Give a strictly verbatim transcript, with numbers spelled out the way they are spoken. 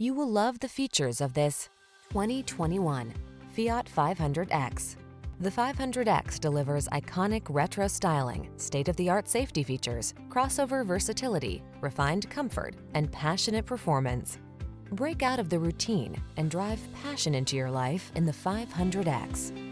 You will love the features of this twenty twenty-one Fiat five hundred X. The five hundred X delivers iconic retro styling, state-of-the-art safety features, crossover versatility, refined comfort, and passionate performance. Break out of the routine and drive passion into your life in the five hundred X.